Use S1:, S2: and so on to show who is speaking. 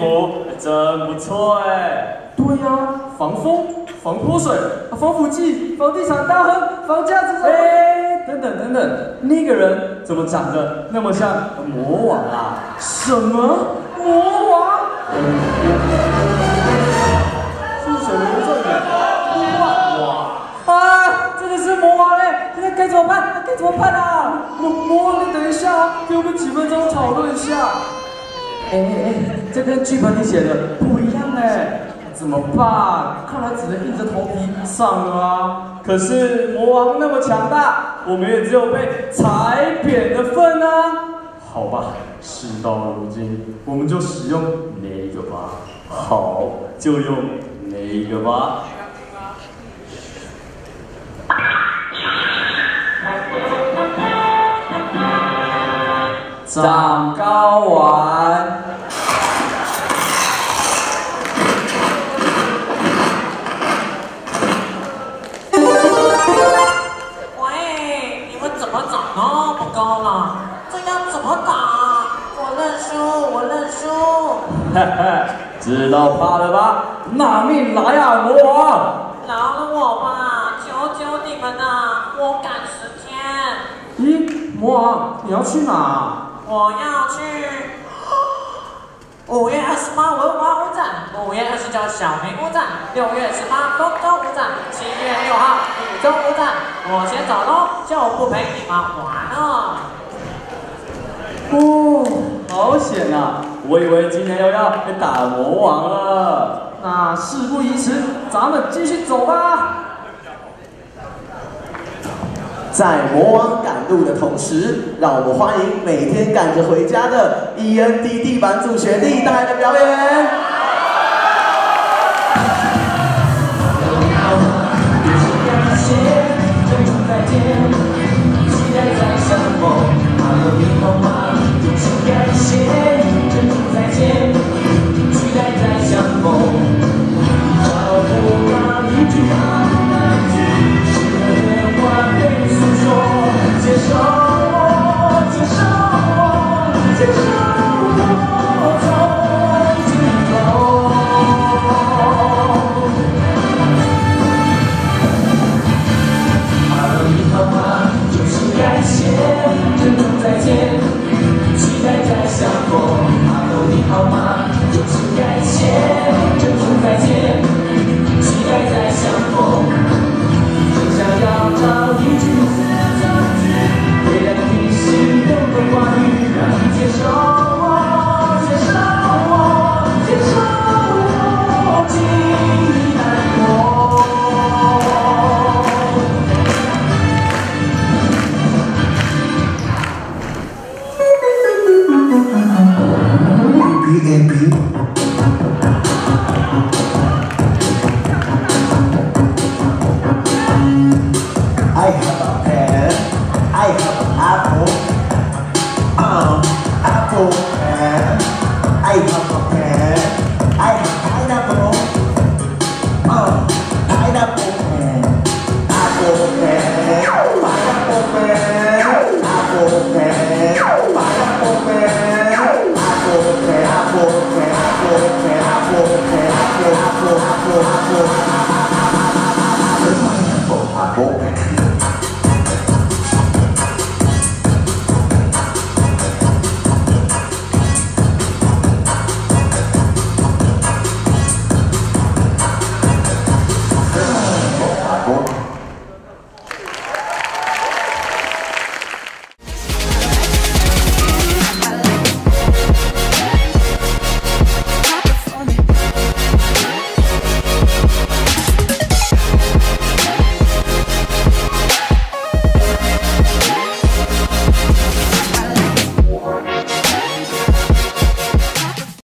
S1: 服真不错哎。对呀，防风、防泼水、防腐剂、房地产大亨、房价这种。哎，等等等等，那个人怎么长得那么像魔王啊？什么魔王？是水流正的哇！真的是魔王嘞！现在该怎么办？该怎么办啊？魔王，你等一下，给我们几分钟讨论一下。这跟剧本里写的不一样哎，怎么办？看来只能硬着头皮上了啊。可是魔王那么强大，我们也只有被踩扁的份啊。好吧，事到如今，我们就使用那个吧。好，就用那个吧。长高丸。
S2: 喂，你们怎么长那么高了？这样怎么打？我认输，我认输。
S1: 哈哈，知道怕了吧？拿命来啊，魔王！
S2: 饶了我吧，求求你们啊！我赶时间。
S1: 咦，魔王，你要去哪？
S2: 我要去5月28文化舞展，5月29小明舞展，6月18丰州舞展，7月6号宇宙舞展。我先走喽，就不陪你们玩了。
S1: 好险啊！我以为今天又要被打魔王了。那事不宜迟，咱们继续走吧。
S3: 在魔王赶路的同时，让我们欢迎每天赶着回家的 ENT 地板组学弟带来的表演。
S4: B&B